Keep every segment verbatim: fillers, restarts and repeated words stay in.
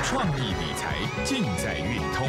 创意理财尽在运通。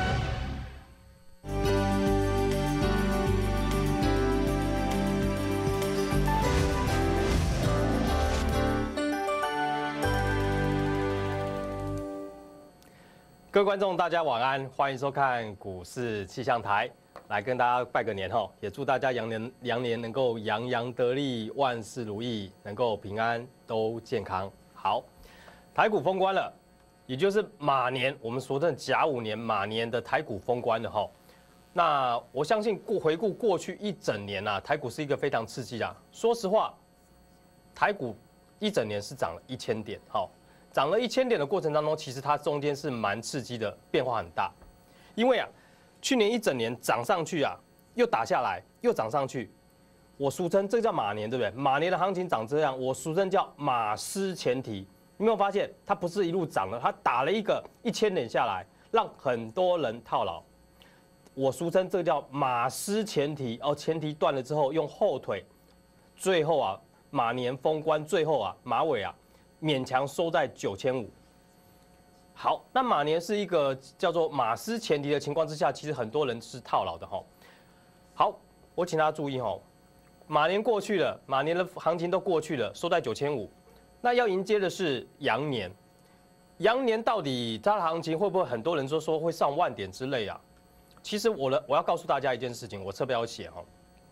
各位观众，大家晚安，欢迎收看股市气象台，来跟大家拜个年吼，也祝大家羊年羊年能够洋洋得利，万事如意，能够平安都健康。好，台股封关了，也就是马年，我们说的甲午年马年的台股封关了吼。那我相信过回顾过去一整年啊，台股是一个非常刺激的。说实话，台股一整年是涨了一千点，好。涨了一千点的过程当中，其实它中间是蛮刺激的，变化很大。因为啊，去年一整年涨上去啊，又打下来，又涨上去。我俗称这个叫马年，对不对？马年的行情长这样，我俗称叫马失前蹄。你有没有发现，它不是一路涨了，它打了一个一千点下来，让很多人套牢。我俗称这个叫马失前蹄，哦，前蹄断了之后，用后腿，最后啊，马年封关，最后啊，马尾啊。勉强收在九千五。好，那马年是一个叫做马失前蹄的情况之下，其实很多人是套牢的哈。好，我请大家注意哈，马年过去了，马年的行情都过去了，收在九千五。那要迎接的是羊年，羊年到底它的行情会不会很多人说说会上万点之类啊？其实我的我要告诉大家一件事情，我侧标写哈，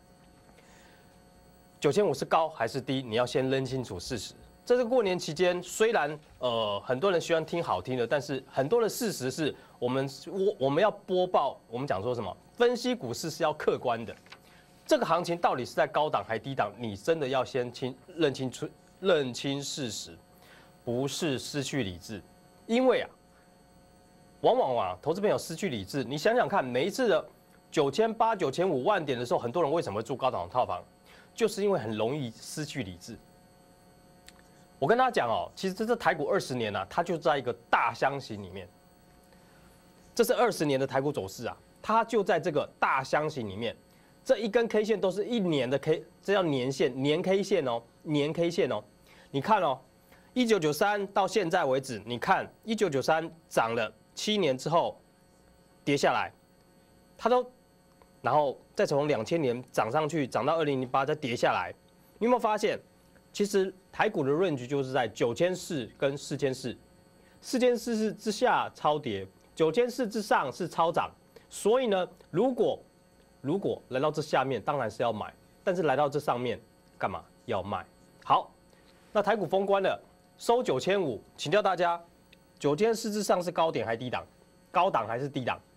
九千五是高还是低？你要先认清楚事实。在这个过年期间，虽然呃很多人喜欢听好听的，但是很多的事实是我们我我们要播报，我们讲说什么？分析股市是要客观的。这个行情到底是在高档还低档？你真的要先清认清楚认清事实，不是失去理智。因为啊，往往啊，投资朋友失去理智。你想想看，每一次的九千八、九千五万点的时候，很多人为什么会住高档套房？就是因为很容易失去理智。我跟大家讲哦，其实这这台股二十年啊，它就在一个大箱型里面。这是二十年的台股走势啊，它就在这个大箱型里面。这一根 K 线都是一年的 K， 这叫年线，年 K 线哦，年 K 线哦。你看哦，一九九三到现在为止，你看一九九三涨了七年之后跌下来，它都，然后再从两千年涨上去，涨到二零零八再跌下来，你有没有发现？其实台股的 range 就是在九千四跟四千四，四千四之下超跌，九千四之上是超涨。所以呢，如果如果来到这下面，当然是要买，但是来到这上面干嘛要卖？好，那台股封关了，收九千五，请教大家，九千四之上是高点还低档？高档还是低档？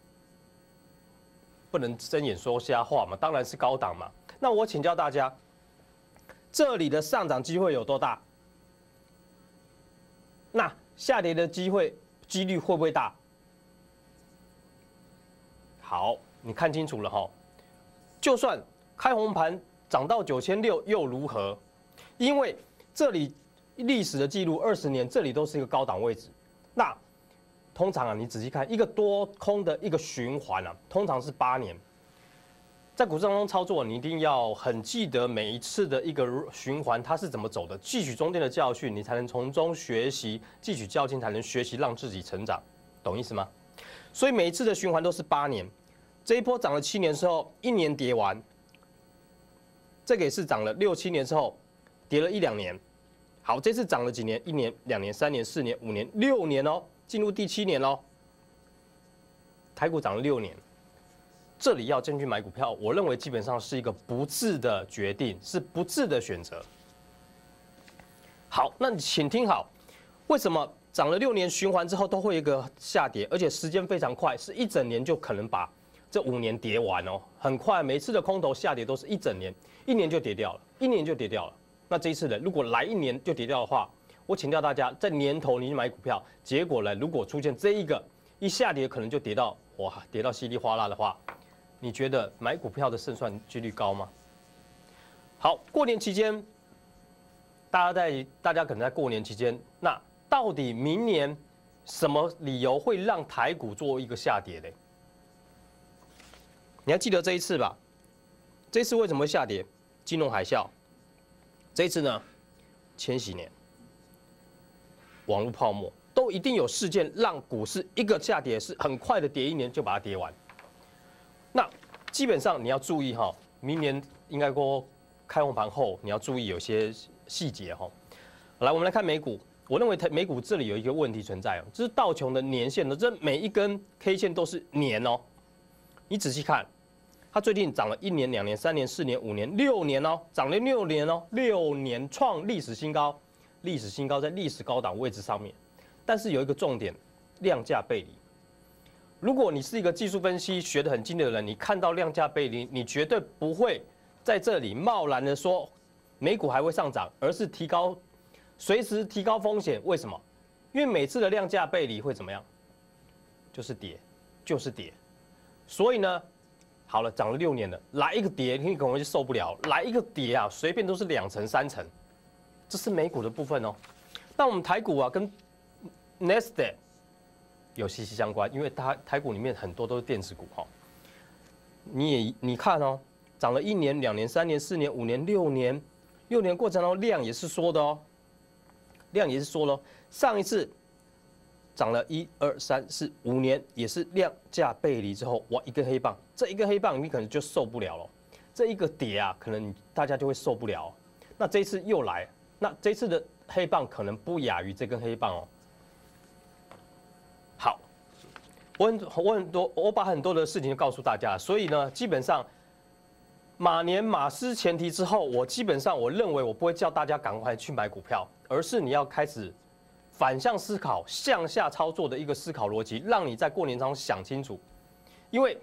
不能睁眼说瞎话嘛，当然是高档嘛。那我请教大家。这里的上涨机会有多大？那下跌的机会几率会不会大？好，你看清楚了哈。就算开红盘涨到九千六又如何？因为这里历史的记录二十年，这里都是一个高档位置。那通常啊，你仔细看一个多空的一个循环啊，通常是八年。在股市当中操作，你一定要很记得每一次的一个循环它是怎么走的，汲取中间的教训，你才能从中学习，汲取教训才能学习让自己成长，懂意思吗？所以每一次的循环都是八年，这一波涨了七年之后，一年跌完，这个也是涨了六七年之后，跌了一两年，好，这次涨了几年？一年、两年、三年、四年、五年、六年哦，进入第七年喽，台股涨了六年。这里要进去买股票，我认为基本上是一个不智的决定，是不智的选择。好，那你请听好，为什么涨了六年循环之后都会有一个下跌，而且时间非常快，是一整年就可能把这五年跌完哦，很快，每次的空头下跌都是一整年，一年就跌掉了，一年就跌掉了。那这一次呢，如果来一年就跌掉的话，我请教大家，在年头你买股票，结果呢，如果出现这一个一下跌可能就跌到哇，跌到稀里哗啦的话。你觉得买股票的胜算几率高吗？好，过年期间，大家在大家可能在过年期间，那到底明年什么理由会让台股做一个下跌嘞？你还记得这一次吧？这一次为什么会下跌？金融海啸。这一次呢，千禧年、网络泡沫，都都一定有事件让股市一个下跌是很快的跌一年就把它跌完。那基本上你要注意哈，明年应该说开红盘后你要注意有些细节哈。来，我们来看美股。我认为美股这里有一个问题存在哦，就是道琼的年线呢，这每一根 K 线都是年哦。你仔细看，它最近涨了一年、两年、三年、四年、五年、六年哦，涨了六年哦，六年创历史新高，历史新高在历史高档位置上面。但是有一个重点，量价背离。如果你是一个技术分析学得很精的人，你看到量价背离，你绝对不会在这里贸然的说美股还会上涨，而是提高。随时提高风险，为什么？因为每次的量价背离会怎么样？就是跌，就是跌。所以呢，好了，涨了六年了，来一个跌，你可能就受不了。来一个跌啊，随便都是两成、三成，这是美股的部分哦。那我们台股啊，跟 Nasdaq 有息息相关，因为它台股里面很多都是电子股哈。你也你看哦，涨了一年、两年、三年、四年、五年、六年，六年过程中量也是缩的哦。量也是说了，上一次涨了一二三四五年，也是量价背离之后，哇，一根黑棒，这一根黑棒你可能就受不了了，这一个跌啊，可能大家就会受不了。那这一次又来，那这一次的黑棒可能不亚于这根黑棒哦。好，我很我很多，我把很多的事情告诉大家，所以呢，基本上马年马失前提之后，我基本上我认为我不会叫大家赶快去买股票。而是你要开始反向思考、向下操作的一个思考逻辑，让你在过年当中想清楚。因为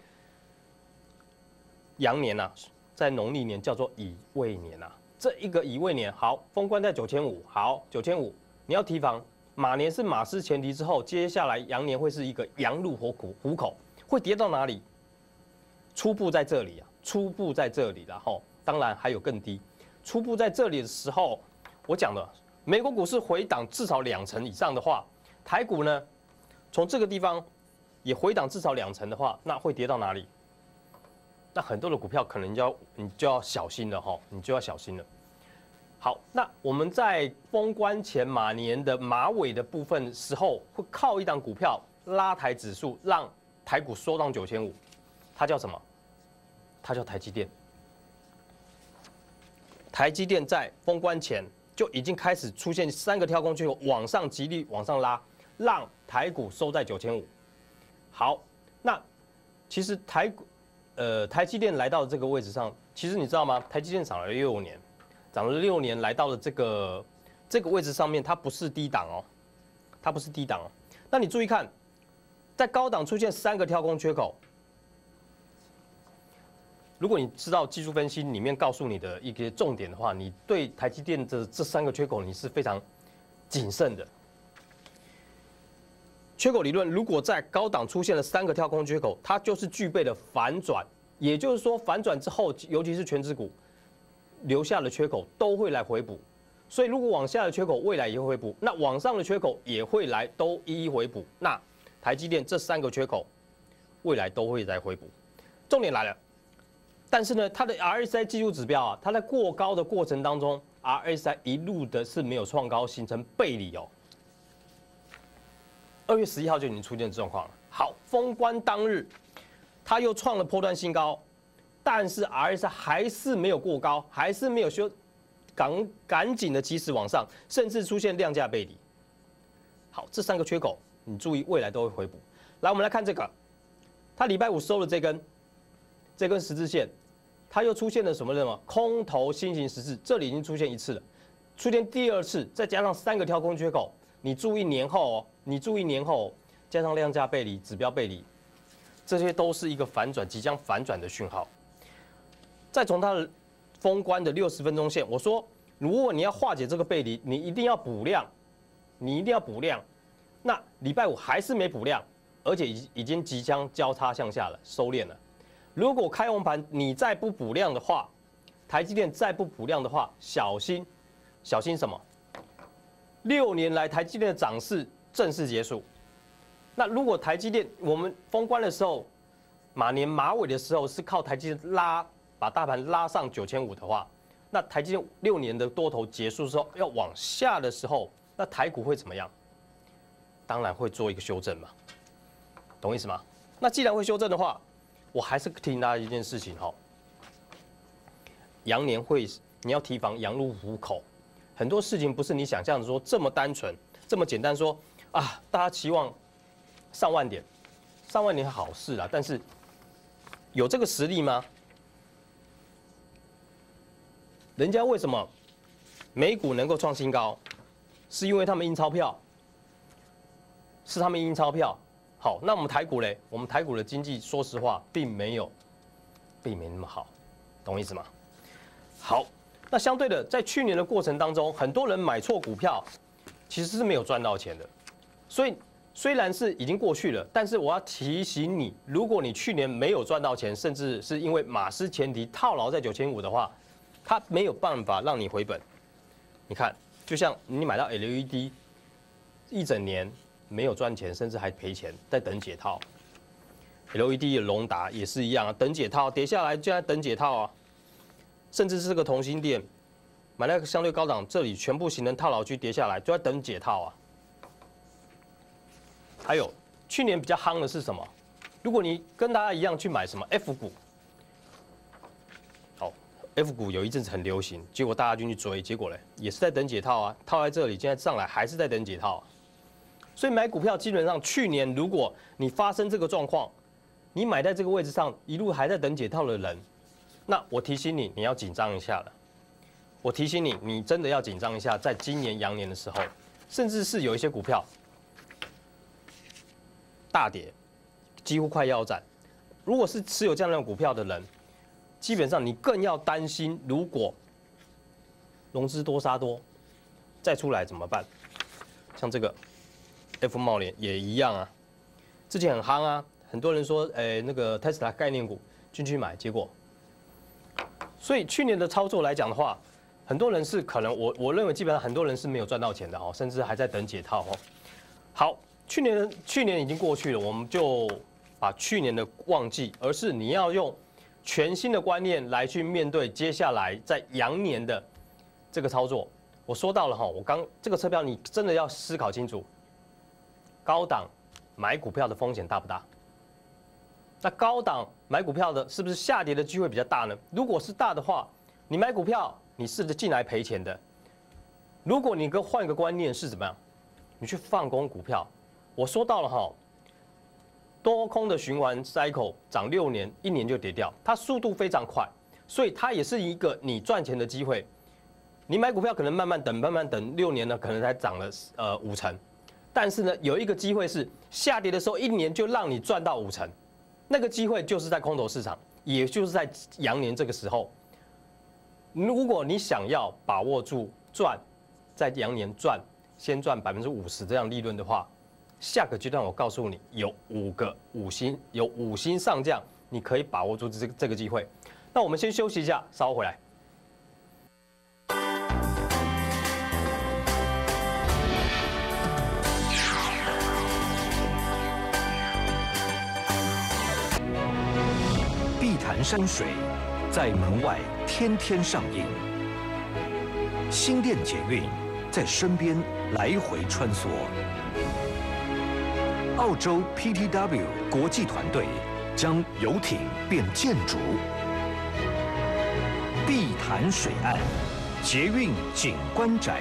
羊年啊，在农历年叫做乙未年啊，这一个乙未年好，封关在九千五，好九千五，你要提防马年是马失前提之后，接下来羊年会是一个羊入虎口，虎口会跌到哪里？初步在这里啊，初步在这里，然后当然还有更低。初步在这里的时候，我讲的。美国股市回档至少两成以上的话，台股呢，从这个地方也回档至少两成的话，那会跌到哪里？那很多的股票可能就要你就要小心了哈，你就要小心了。好，那我们在封关前马年的马尾的部分时候，会靠一档股票拉抬指数，让台股收到九千五，它叫什么？它叫台积电。台积电在封关前。就已经开始出现三个跳空缺口往上极力往上拉，让台股收在九千五。好，那其实台股呃台积电来到这个位置上，其实你知道吗？台积电涨了六年，涨了六年来到了这个这个位置上面，它不是低档哦，它不是低档哦。那你注意看，在高档出现三个跳空缺口。如果你知道技术分析里面告诉你的一些重点的话，你对台积电的这三个缺口你是非常谨慎的。缺口理论如果在高档出现了三个跳空缺口，它就是具备了反转，也就是说反转之后，尤其是全指股留下的缺口都会来回补。所以如果往下的缺口未来也会回补，那往上的缺口也会来都一一回补。那台积电这三个缺口未来都会来回补。重点来了。但是呢，它的 R S I 技术指标啊，它在过高的过程当中 ，R S I 一路的是没有创高，形成背离哦。二月十一号就已经出现状况了。好，封关当日，它又创了波段新高，但是 R S I 还是没有过高，还是没有修，赶赶紧的及时往上，甚至出现量价背离。好，这三个缺口，你注意未来都会回补。来，我们来看这个，它礼拜五收了这根。这根十字线，它又出现了什么什么空头新型十字，这里已经出现一次了，出现第二次，再加上三个跳空缺口，你注意年后哦，你注意年后、哦，加上量价背离、指标背离，这些都是一个反转即将反转的讯号。再从它的封关的六十分钟线，我说，如果你要化解这个背离，你一定要补量，你一定要补量。那礼拜五还是没补量，而且已已经即将交叉向下了，收敛了。如果开红盘你再不补量的话，台积电再不补量的话，小心，小心什么？六年来台积电的涨势正式结束。那如果台积电我们封关的时候，马年马尾的时候是靠台积电拉把大盘拉上九千五的话，那台积电六年的多头结束之后要往下的时候，那台股会怎么样？ 当然会做一个修正嘛，懂意思吗？那既然会修正的话，我还是提醒大家一件事情哈，羊年会你要提防羊入虎口，很多事情不是你想象的说这么单纯、这么简单说啊，大家期望上万点，上万点好事啊，但是有这个实力吗？人家为什么美股能够创新高，是因为他们印钞票，是他们印钞票。好，那我们台股嘞？我们台股的经济，说实话，并没有，并没那么好，懂我意思吗？好，那相对的，在去年的过程当中，很多人买错股票，其实是没有赚到钱的。所以虽然是已经过去了，但是我要提醒你，如果你去年没有赚到钱，甚至是因为马失前蹄套牢在九千五的话，它没有办法让你回本。你看，就像你买到 L E D， 一整年没有赚钱，甚至还赔钱，在等解套。L E D 的隆达也是一样啊，等解套，跌下来就在等解套啊。甚至是个同心店，买那个相对高档，这里全部形成套牢区，跌下来就在等解套啊。还有去年比较夯的是什么？如果你跟大家一样去买什么 F 股，好 ，F 股有一阵子很流行，结果大家就去追，结果嘞也是在等解套啊，套在这里，现在上来还是在等解套啊。所以买股票基本上去年如果你发生这个状况，你买在这个位置上一路还在等解套的人，那我提醒你，你要紧张一下了。我提醒你，你真的要紧张一下，在今年羊年的时候，甚至是有一些股票大跌，几乎快腰斩。如果是持有这样的股票的人，基本上你更要担心，如果融资多杀多，再出来怎么办？像这个 F 茂联也一样啊，之前很夯啊，很多人说，诶、欸，那个 Tesla 概念股进去买，结果。所以去年的操作来讲的话，很多人是可能我我认为基本上很多人是没有赚到钱的哦，甚至还在等解套哦。好，去年的去年已经过去了，我们就把去年的忘记，而是你要用全新的观念来去面对接下来在羊年的这个操作。我说到了哈，我刚这个车票你真的要思考清楚，高档买股票的风险大不大？那高档买股票的，是不是下跌的机会比较大呢？如果是大的话，你买股票，你是进来赔钱的。如果你跟换一个观念是怎么样？你去放空股票。我说到了哈，多空的循环 cycle 涨六年，一年就跌掉，它速度非常快，所以它也是一个你赚钱的机会。你买股票可能慢慢等，慢慢等，六年呢可能才涨了呃五成，但是呢有一个机会是下跌的时候，一年就让你赚到五成。那个机会就是在空头市场，也就是在羊年这个时候。如果你想要把握住赚，在羊年赚，先赚百分之五十这样利润的话，下个阶段我告诉你，有五个五星，有五星上将，你可以把握住这这个机会。那我们先休息一下，稍后回来。 碧潭山水在门外天天上映，新店捷运在身边来回穿梭。澳洲 P T W 国际团队将游艇变建筑，碧潭水岸捷运景观宅，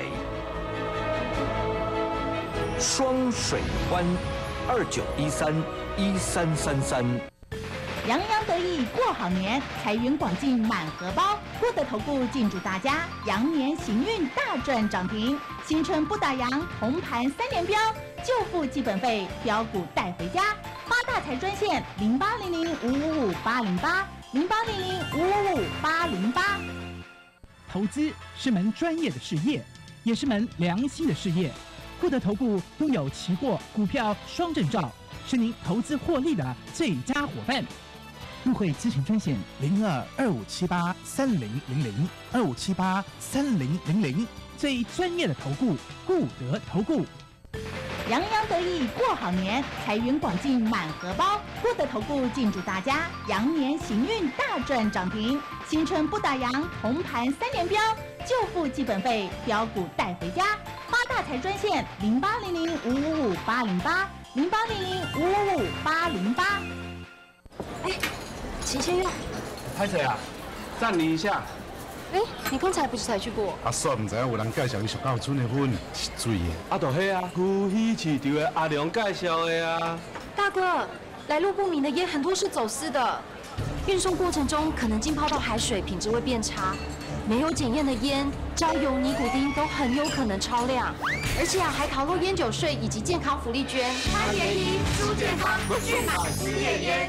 双水湾二九一三一三三三。 洋洋得意过好年，财源广进满荷包。郭德投顾敬祝大家羊年行运大赚涨停，新春不打烊，红盘三连标，就付基本费，标股带回家。发大财专线零八零零五五五八零八零八零零五五五八零八。 投资是门专业的事业，也是门良心的事业。郭德投顾拥有期货、股票双证照，是您投资获利的最佳伙伴。入会咨询专线零二二五七八三零零零二五七八三零零零，最专业的投顾，顾德投顾。 洋洋得意过好年，财源广进满荷包。郭德投顾敬祝大家羊年行运大赚涨停，新春不打烊，红盘三连标，就付基本费，标股带回家。发大大财专线零八零零五五五八零八零八零零五五五八零八。 哎，请先用。 拍谁啊？暂停一下。 哎，你刚才不是才去过？ 阿叔唔知影有人介绍伊上到村的粉是水的。 啊，就迄啊，古稀市场的阿良介绍的啊。 大哥，来路不明的烟很多是走私的，运送过程中可能浸泡到海水，品质会变差。没有检验的烟，焦油、尼古丁都很有可能超量，而且啊还逃漏烟酒税以及健康福利捐。 贪便宜，输健康，去买吃戒烟。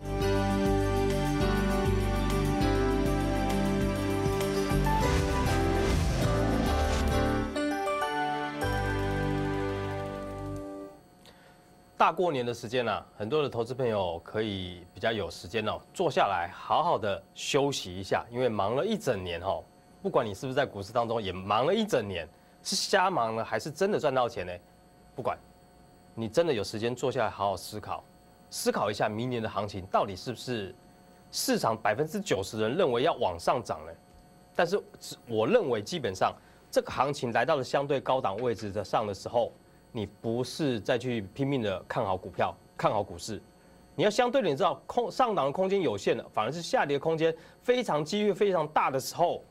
大过年的时间啊，很多的投资朋友可以比较有时间哦，坐下来好好的休息一下，因为忙了一整年哦，不管你是不是在股市当中也忙了一整年，是瞎忙呢，还是真的赚到钱呢？不管，你真的有时间坐下来好好思考，思考一下明年的行情到底是不是市场百分之九十人认为要往上涨呢？但是我认为基本上这个行情来到了相对高档位置的上的时候。你不是再去拼命的看好股票、看好股市，你要相对的你知道空上档的空间有限的，反而是下跌的空间非常几率非常大的时候，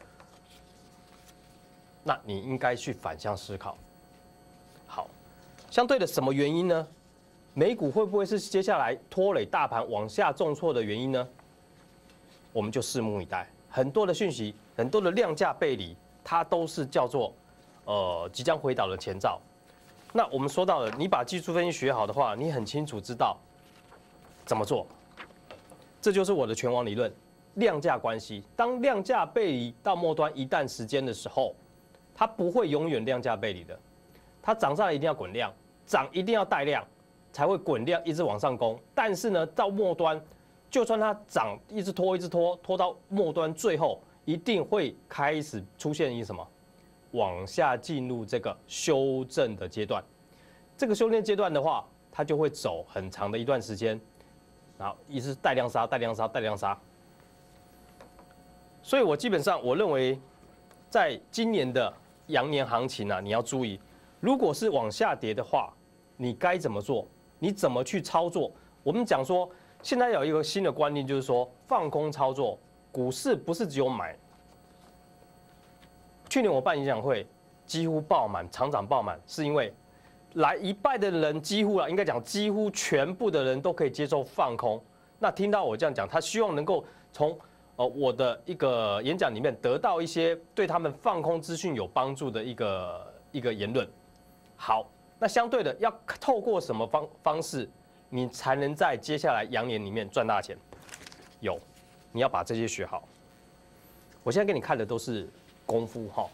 那你应该去反向思考。好，相对的什么原因呢？美股会不会是接下来拖累大盘往下重挫的原因呢？我们就拭目以待。很多的讯息，很多的量价背离，它都是叫做呃即将回档的前兆。那我们说到了，你把技术分析学好的话，你很清楚知道怎么做。这就是我的全网理论，量价关系。当量价背离到末端一旦时间的时候，它不会永远量价背离的，它涨上来一定要滚量，涨一定要带量，才会滚量一直往上攻。但是呢，到末端，就算它涨一直拖一直拖，拖到末端，最后一定会开始出现一个什么？往下进入这个修正的阶段，这个修正阶段的话，它就会走很长的一段时间，然后一直带量杀、带量杀、带量杀。所以我基本上我认为，在今年的羊年行情啊，你要注意，如果是往下跌的话，你该怎么做？你怎么去操作？我们讲说，现在有一个新的观念，就是说放空操作，股市不是只有买。去年我办演讲会，几乎爆满，场场爆满，是因为来一半的人，几乎啊，应该讲几乎全部的人都可以接受放空。那听到我这样讲，他希望能够从呃我的一个演讲里面得到一些对他们放空资讯有帮助的一个一个言论。好，那相对的，要透过什么方方式，你才能在接下来羊年里面赚大钱？有，你要把这些学好。我现在给你看的都是。功夫哈，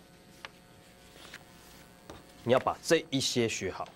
你要把这一些学好，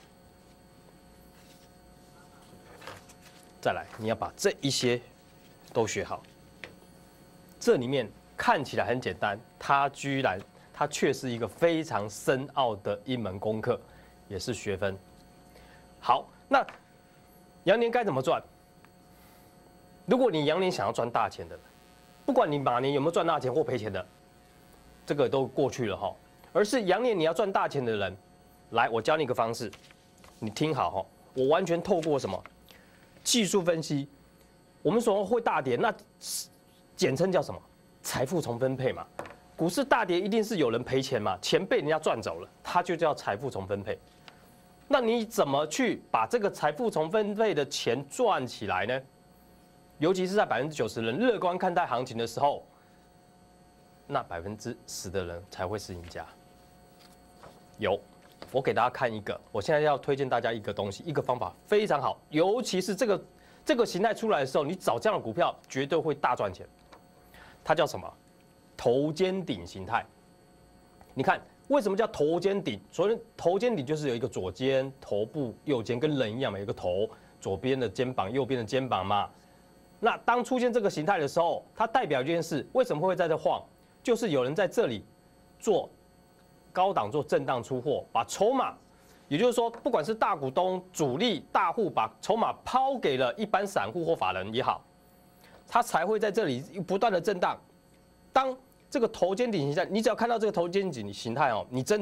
再来你要把这一些都学好。这里面看起来很简单，它居然它却是一个非常深奥的一门功课，也是学分。好，那羊年该怎么赚？如果你羊年想要赚大钱的，不管你马年有没有赚大钱或赔钱的。这个都过去了哈，而是羊年你要赚大钱的人，来，我教你一个方式，你听好哈，我完全透过什么技术分析，我们说会大跌，那简称叫什么？财富重分配嘛。股市大跌一定是有人赔钱嘛，钱被人家赚走了，它就叫财富重分配。那你怎么去把这个财富重分配的钱赚起来呢？尤其是在百分之九十人乐观看待行情的时候。那百分之十的人才会是赢家。有，我给大家看一个，我现在要推荐大家一个东西，一个方法非常好，尤其是这个这个形态出来的时候，你找这样的股票绝对会大赚钱。它叫什么？头肩顶形态。你看为什么叫头肩顶？所谓头肩顶就是有一个左肩、头部、右肩，跟人一样嘛，有一个头，左边的肩膀、右边的肩膀嘛。那当出现这个形态的时候，它代表一件事，为什么会在这晃？就是有人在这里做高档做震荡出货，把筹码，也就是说，不管是大股东、主力、大户，把筹码抛给了一般散户或法人也好，它才会在这里不断的震荡。当这个头肩顶形态，你只要看到这个头肩顶形态哦，你真的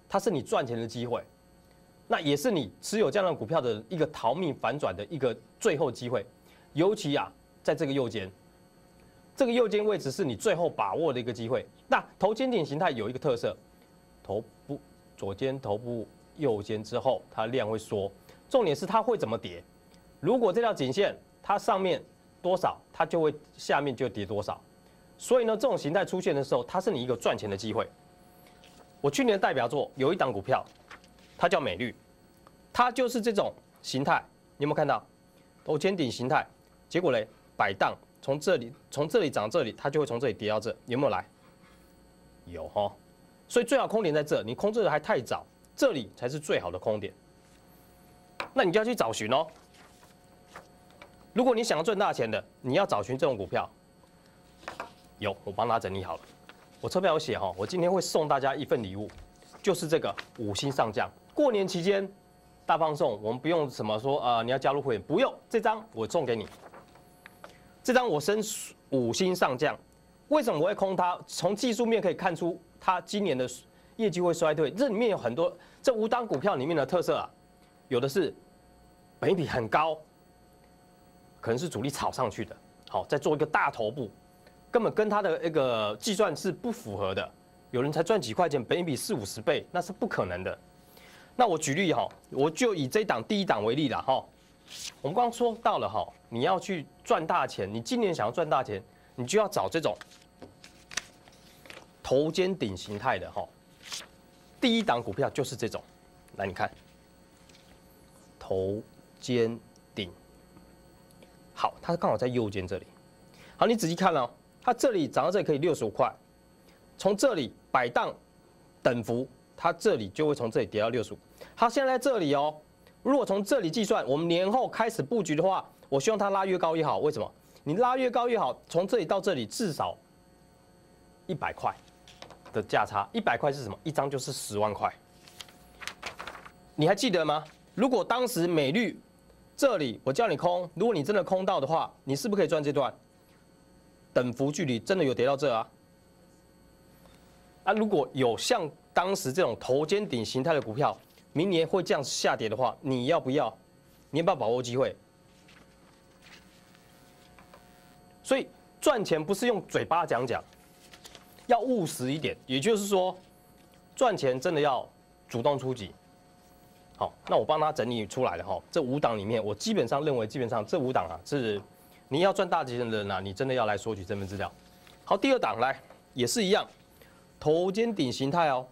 它是你赚钱的机会，那也是你持有这样的股票的一个逃命反转的一个最后机会。尤其啊，在这个右肩，这个右肩位置是你最后把握的一个机会。那头肩顶形态有一个特色，头部左肩、头部、右肩之后，它量会缩，重点是它会怎么跌。如果这条颈线它上面多少，它就会下面就跌多少。所以呢，这种形态出现的时候，它是你一个赚钱的机会。我去年的代表作有一档股票，它叫美绿，它就是这种形态，你有没有看到头肩顶形态？结果嘞，摆荡从这里从这里涨到这里，它就会从这里跌到这，有没有来？有哈。所以最好空点在这，你空这个还太早，这里才是最好的空点。那你就要去找寻哦。如果你想要赚大钱的，你要找寻这种股票。有，我帮大家整理好了。我车票有写哈，我今天会送大家一份礼物，就是这个五星上将。过年期间大放送，我们不用什么说呃你要加入会员，不用，这张我送给你。这张我升五星上将，为什么我会空它？从技术面可以看出，它今年的业绩会衰退。这里面有很多这五档股票里面的特色啊，有的是本益比很高，可能是主力炒上去的，好，再做一个大头部。根本跟他的一个计算是不符合的，有人才赚几块钱，本益比四五十倍，那是不可能的。那我举例哈，我就以这档第一档为例啦哈。我们刚刚说到了哈，你要去赚大钱，你今年想要赚大钱，你就要找这种头肩顶形态的哈。第一档股票就是这种，来你看，头肩顶，好，它刚好在右肩这里。好，你仔细看哦。它这里涨到这里可以六十五块，从这里摆荡等幅，它这里就会从这里跌到六十五。它现在在这里哦，如果从这里计算，我们年后开始布局的话，我希望它拉越高越好。为什么？你拉越高越好，从这里到这里至少一百块的价差，一百块是什么？一张就是十万块。你还记得吗？如果当时美绿这里我叫你空，如果你真的空到的话，你是不是可以赚这段？等幅距离真的有跌到这啊？啊，如果有像当时这种头肩顶形态的股票，明年会这样下跌的话，你要不要？你要不要把握机会？所以赚钱不是用嘴巴讲讲，要务实一点。也就是说，赚钱真的要主动出击。好，那我帮他整理出来了哈。这五档里面，我基本上认为，基本上这五档啊是。你要赚大钱的人啊，你真的要来索取这份资料。好，第二档来也是一样，头肩顶形态哦，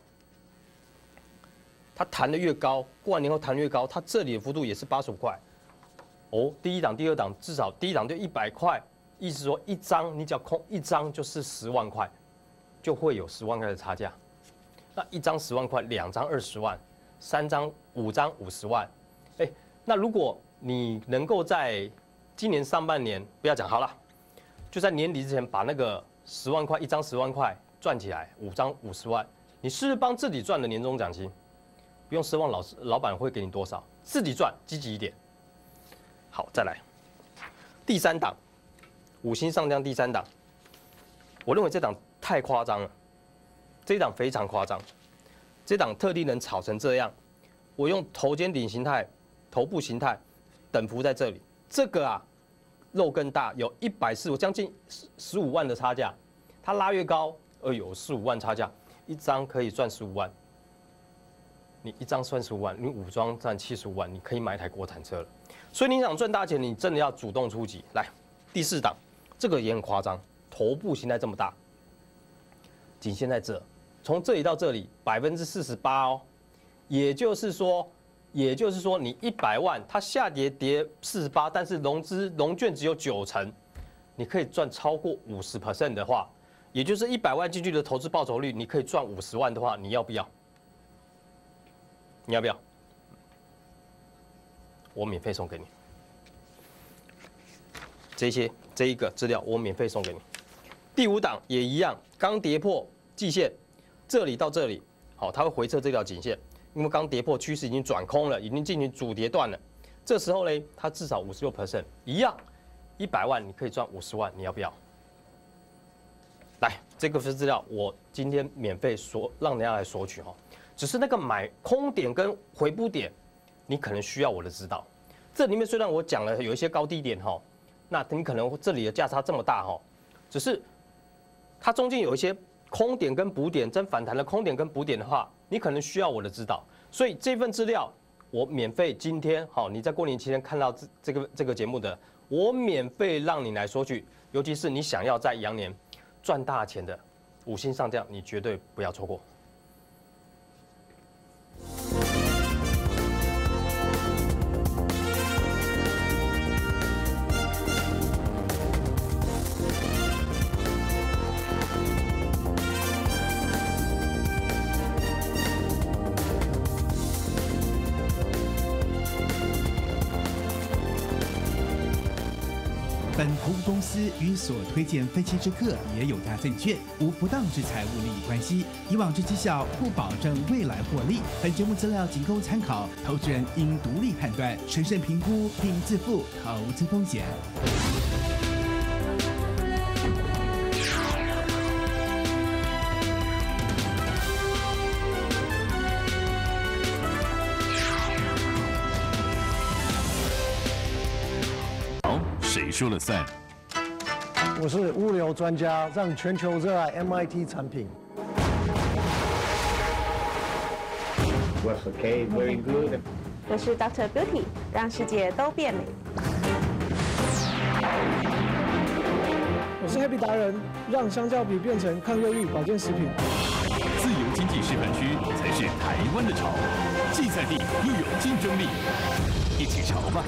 它弹得越高，过完年后弹越高，它这里的幅度也是八十五块。哦，第一档、第二档至少第一档就一百块，意思说一张你只要空一张就是十万块，就会有十万块的差价。那一张十万块，两张二十万，三张五张五十万。哎，那如果你能够在今年上半年不要讲好了，就在年底之前把那个十万块一张十万块赚起来，五张五十万，你是不是帮自己赚的年终奖金？不用奢望老师老板会给你多少，自己赚，积极一点。好，再来第三档，五星上将第三档，我认为这档太夸张了，这一档非常夸张，这档特地能炒成这样，我用头肩顶形态、头部形态等幅在这里。这个啊，肉更大，有一百四十，将近十五万的差价。它拉越高，呃，有十五万差价，一张可以赚十五万。你一张赚十五万，你五张赚七十五万，你可以买一台国产车了。所以你想赚大钱，你真的要主动出击。来，第四档，这个也很夸张，头部形态这么大，颈线在这，从这里到这里百分之四十八哦，也就是说。也就是说，你一百万，它下跌跌四十八，但是融资融券只有九成，你可以赚超过五十 percent 的话，也就是一百万进去的投资报酬率，你可以赚五十万的话，你要不要？你要不要？我免费送给你。这些这一个资料我免费送给你。第五档也一样，刚跌破季线，这里到这里，好，它会回撤这条颈线。因为刚跌破趋势已经转空了，已经进行主跌段了，这时候呢，它至少五十六 percent 一样，一百万你可以赚五十万，你要不要？来，这个是资料，我今天免费索让大家来索取哈。 只是那个买空点跟回补点，你可能需要我的指导。这里面虽然我讲了有一些高低点哈，那你可能这里的价差这么大哈，只是它中间有一些空点跟补点，真反弹的空点跟补点的话，你可能需要我的指导。所以这份资料我免费今天好，你在过年期间看到这这个这个节目的，我免费让你来索取，尤其是你想要在羊年赚大钱的五星上将，你绝对不要错过。 本投资公司与所推荐分期之客也有大证券无不当之财务利益关系，以往之绩效不保证未来获利。本节目资料仅供参考，投资人应独立判断、审慎评估并自负投资风险。 谁说了算？ 我是物流专家，让全球热爱 M I T 产品。 Was okay, very good. 我是 Doctor Beauty， 让世界都变美。 我是 Happy 达人，让香蕉皮变成抗忧郁保健食品。 自由经济示范区才是台湾的潮，既在地又有竞争力，一起潮吧！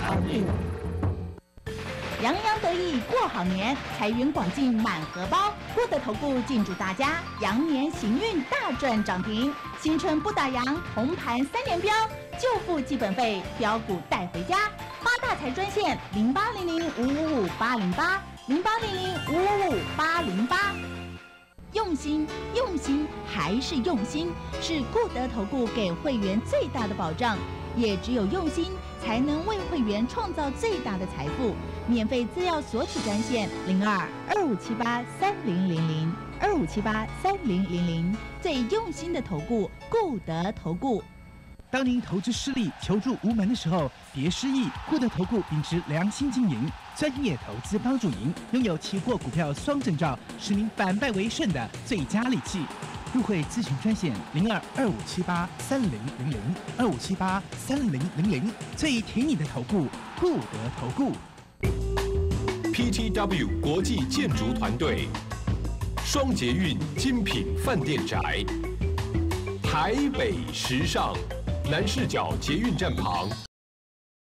洋洋得意过好年，财源广进满荷包。获得投顾敬祝大家羊年行运大赚涨停，新春不打烊，红盘三连标，就付基本费，标股带回家。发大财专线零八零零五五五八零八零八零零五五五八零八。用心，用心还是用心，是固德投顾给会员最大的保障。也只有用心，才能为会员创造最大的财富。免费资料索取专线零二二五七八三零零零二五七八三零零零，最用心的投顾，固德投顾。 当您投资失利、求助无门的时候，别失意。固德投顾秉持良心经营，专业投资帮助您，拥有期货、股票双证照，使您反败为胜的最佳利器。入会咨询专线零二二五七八三零零零二五七八三零零零，最挺你的投顾，固德投顾。 P T W 国际建筑团队，双捷运精品饭店宅，台北时尚南势角捷运站旁。